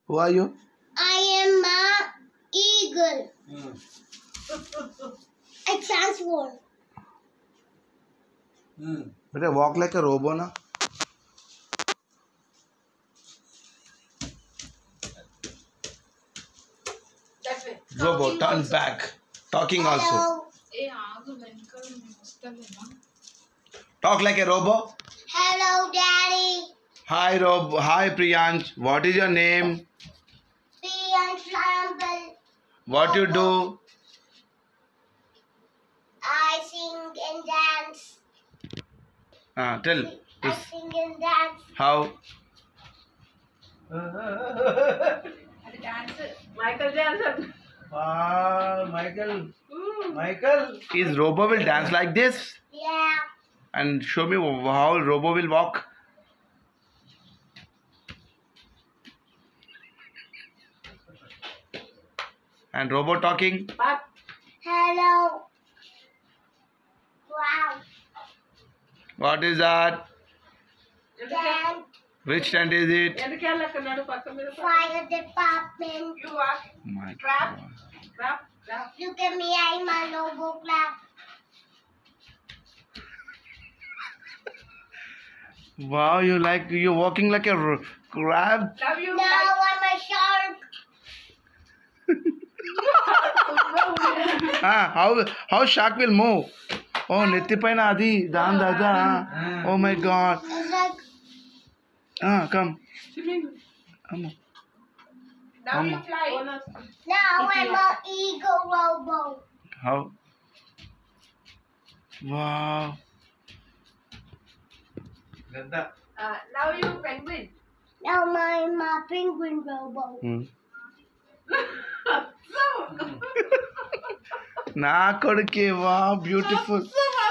Who are you? I am a eagle. I transform. Better walk like a robo na. Robo, turn back. Talking also. Hello. Talk like a robo. Hello, Daddy. Hi, Robo. Hi, Priyansh. What is your name? Priyansh. What you do? I sing and dance. Tell. I sing and dance. How? Michael Jackson. Michael. Michael. Is Robo will dance like this? Yeah. And show me how Robo will walk. And Robo talking. Hello. Wow. What is that? Tent. Which tent is it? Fire department. You are My Crab. God. crap, crap. Look at me, I'm a Lobo clap. Wow, you're walking like a crab. Love you. No, I'm a shark. How shark will move? Oh, netti paina adi dan dada. Oh my God. It's like Come. Come. Now you fly. now I'm a eagle robo. How? Wow. Now you penguin. Now I'm a penguin robo. Na kodke, wow, beautiful.